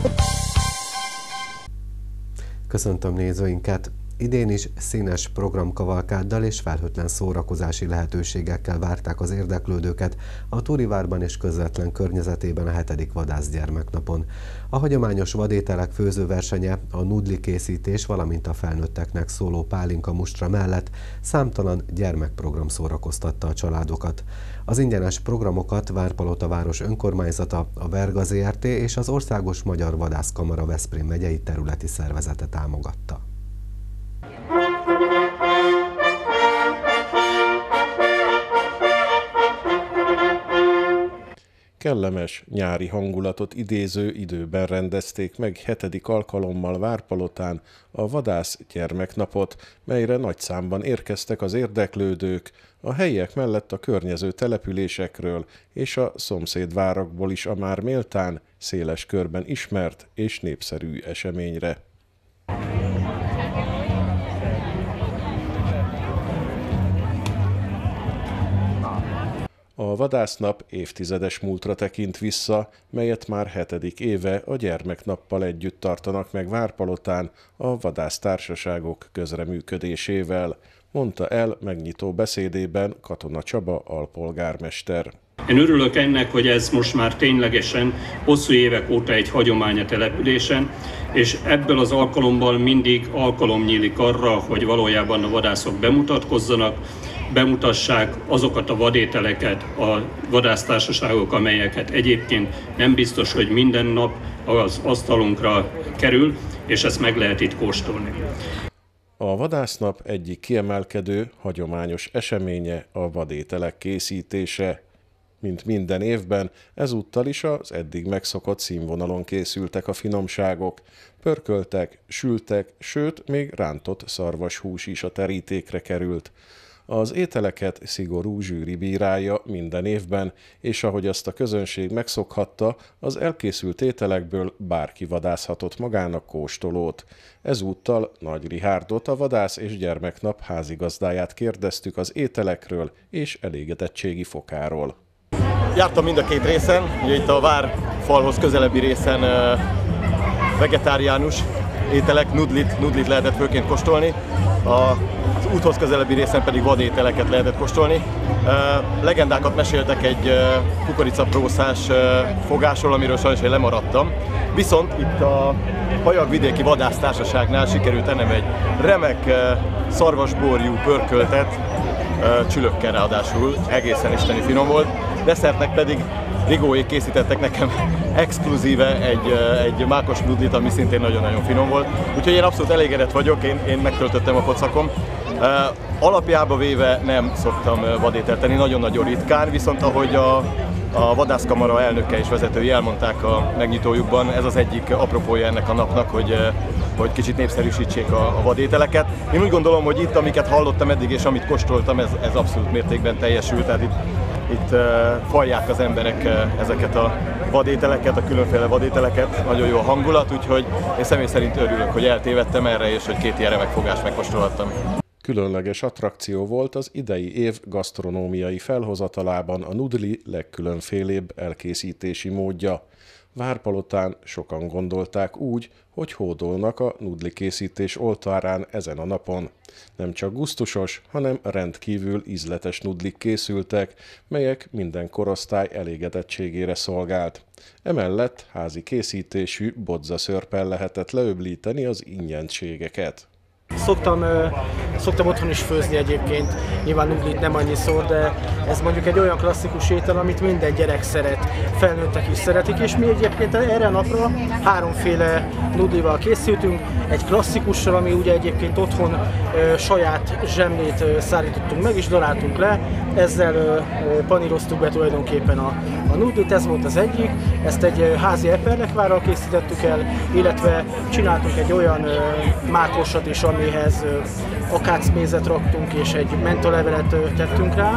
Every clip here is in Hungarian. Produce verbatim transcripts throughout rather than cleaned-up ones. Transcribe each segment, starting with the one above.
Köszöntöm nézőinket! Idén is színes programkavalkáddal és felhőtlen szórakozási lehetőségekkel várták az érdeklődőket a Túrivárban és közvetlen környezetében a hetedik vadászgyermeknapon. A hagyományos vadételek főzőversenye, a nudli készítés, valamint a felnőtteknek szóló pálinka mustra mellett számtalan gyermekprogram szórakoztatta a családokat. Az ingyenes programokat Várpalota város önkormányzata, a Verga zé er té és az Országos Magyar Vadászkamara Veszprém megyei területi szervezete támogatta. Kellemes nyári hangulatot idéző időben rendezték meg hetedik alkalommal Várpalotán a Vadász Gyermeknapot, melyre nagy számban érkeztek az érdeklődők, a helyiek mellett a környező településekről és a szomszédvárakból is a már méltán széles körben ismert és népszerű eseményre. A vadásznap évtizedes múltra tekint vissza, melyet már hetedik éve a gyermeknappal együtt tartanak meg Várpalotán a vadásztársaságok közreműködésével, mondta el megnyitó beszédében Katona Csaba alpolgármester. Én örülök ennek, hogy ez most már ténylegesen hosszú évek óta egy hagyomány a településen, és ebből az alkalommal mindig alkalom nyílik arra, hogy valójában a vadászok bemutatkozzanak, bemutassák azokat a vadételeket, a vadásztársaságok, amelyeket egyébként nem biztos, hogy minden nap az asztalunkra kerül, és ezt meg lehet itt kóstolni. A vadásznap egyik kiemelkedő, hagyományos eseménye a vadételek készítése. Mint minden évben, ezúttal is az eddig megszokott színvonalon készültek a finomságok. Pörköltek, sültek, sőt, még rántott szarvashús is a terítékre került. Az ételeket szigorú zsűri bírálja minden évben, és ahogy azt a közönség megszokhatta, az elkészült ételekből bárki vadászhatott magának kóstolót. Ezúttal Nagy Rihárdot, a Vadász és Gyermeknap házigazdáját kérdeztük az ételekről és elégedettségi fokáról. Jártam mind a két részen, ugye itt a Várfalhoz közelebbi részen vegetáriánus ételek, nudlit, nudlit lehetett főként kóstolni, az úthoz közelebbi részen pedig vadételeket lehetett kóstolni. Legendákat meséltek egy kukoricaprószás fogásról, amiről sajnos én lemaradtam. Viszont itt a Pajagvidéki Vadásztársaságnál sikerült ennem egy remek szarvasborjú pörköltet, csülökkel ráadásul, egészen isteni finom volt. Desszertnek pedig Rigóék készítettek nekem exkluzíve egy, egy mákos nudlit, ami szintén nagyon-nagyon finom volt. Úgyhogy én abszolút elégedett vagyok, én, én megtöltöttem a pocakom. Uh, alapjába véve nem szoktam vadételt tenni, nagyon-nagyon ritkán, viszont ahogy a, a Vadászkamara elnöke és vezetői elmondták a megnyitójukban, ez az egyik apropója ennek a napnak, hogy, hogy kicsit népszerűsítsék a, a vadételeket. Én úgy gondolom, hogy itt, amiket hallottam eddig és amit kóstoltam, ez, ez abszolút mértékben teljesült, tehát itt Itt uh, fajják az emberek uh, ezeket a vadételeket, a különféle vadételeket, nagyon jó a hangulat, úgyhogy én személy szerint örülök, hogy eltévedtem erre, és hogy két ilyen remek fogást megkóstolhattam. Különleges attrakció volt az idei év gasztronómiai felhozatalában a nudli legkülönfélébb elkészítési módja. Várpalotán sokan gondolták úgy, hogy hódolnak a nudli készítés oltárán ezen a napon. Nem csak gusztusos, hanem rendkívül ízletes nudlik készültek, melyek minden korosztály elégedettségére szolgált. Emellett házi készítésű bodzaszörppel lehetett leöblíteni az ingyenségeket. Szoktam, szoktam otthon is főzni egyébként, nyilván nudlit nem annyiszor, de ez mondjuk egy olyan klasszikus étel, amit minden gyerek szeret, felnőttek is szeretik, és mi egyébként erre a napra háromféle nudlival készültünk, egy klasszikussal, ami ugye egyébként otthon ö, saját zsemlét ö, szárítottunk meg és daráltunk le, ezzel ö, paníroztuk be tulajdonképpen a, a nudlit, ez volt az egyik, ezt egy ö, házi eperlekvárral készítettük el, illetve csináltunk egy olyan ö, mákosat is, amihez akácmézet raktunk és egy mentalevelet tettünk rá,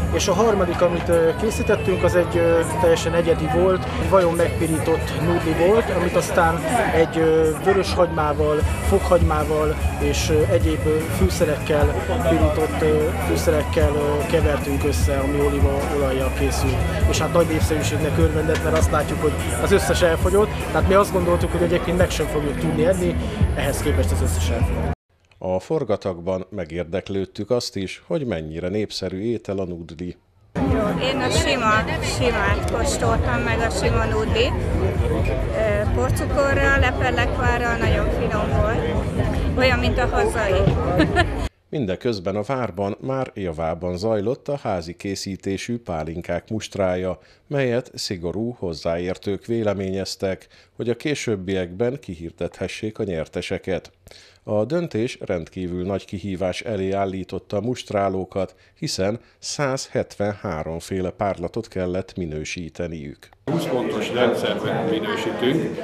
És a harmadik, amit készítettünk, az egy teljesen egyedi volt, egy vajon megpirított nudli volt, amit aztán egy vörös hagymával, fokhagymával és egyéb fűszerekkel, pirított fűszerekkel kevertünk össze, ami olívaolajjal készült. És hát nagy népszerűségnek örvendett, mert azt látjuk, hogy az összes elfogyott, tehát mi azt gondoltuk, hogy egyébként meg sem fogjuk tudni enni, ehhez képest az összes elfogyott. A forgatagban megérdeklődtük azt is, hogy mennyire népszerű étel a nudli. Jó, én a sima, simát kóstoltam meg, a sima nudlit. Porcukorral, lepellekvárral, nagyon finom volt. Olyan, mint a hazai. Mindeközben a várban már javában zajlott a házi készítésű pálinkák mustrája, melyet szigorú hozzáértők véleményeztek, hogy a későbbiekben kihirdethessék a nyerteseket. A döntés rendkívül nagy kihívás elé állította a mustrálókat, hiszen száz hetvenhárom féle párlatot kellett minősíteniük. húsz pontos rendszerben minősítünk,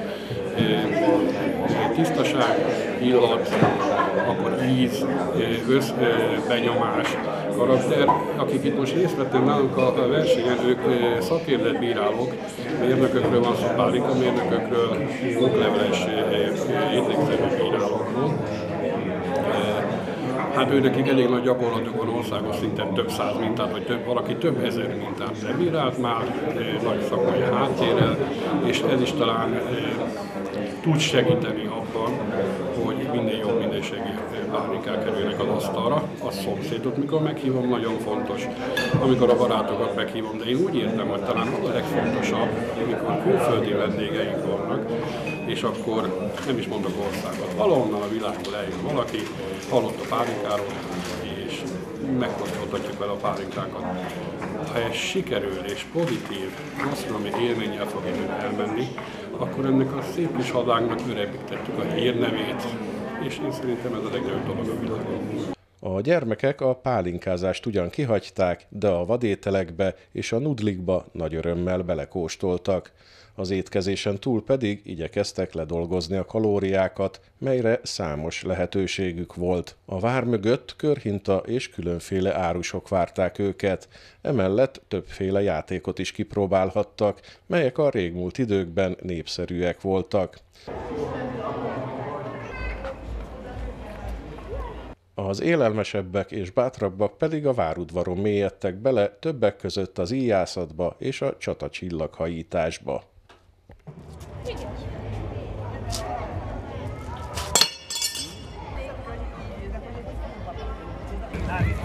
tisztaság, illat, akkor íz, össz, benyomás, karakter. Akik itt most részt vettek nálunk a versenyen, ők szakérletbírálók, mérnökökről van szó, pálinka mérnökökről, okleveles étlékszerű bírálókról. Hát ő nekik elég nagy gyakorlatuk van országos szinten, több száz mintát, vagy több, valaki több ezer mintát lebírált már, nagy szakmai háttérrel, és ez is talán tud segíteni abban, hogy minél jobb minőségi pálinkák kerülnek az asztalra. A szomszédot, mikor meghívom, nagyon fontos, amikor a barátokat meghívom, de én úgy értem, hogy talán az a legfontosabb, amikor külföldi vendégeink vannak, és akkor nem is mondok országot, valahonnan a világból eljön valaki, hallott a pálinkáról, és megkóstoltatjuk vele a pálinkákat. Ha ez sikerül és pozitív, gasztronómi élménnyel fog elmenni, akkor ennek a szép kis hazánknak örebbítettük a hírnevét, és én szerintem ez a legnagyobb dolog a világon. A gyermekek a pálinkázást ugyan kihagyták, de a vadételekbe és a nudlikba nagy örömmel belekóstoltak. Az étkezésen túl pedig igyekeztek ledolgozni a kalóriákat, melyre számos lehetőségük volt. A vár mögött körhinta és különféle árusok várták őket, emellett többféle játékot is kipróbálhattak, melyek a régmúlt időkben népszerűek voltak. Az élelmesebbek és bátrabbak pedig a várudvaron mélyedtek bele, többek között az íjászatba és a csatacsillaghajítatásba. Igen.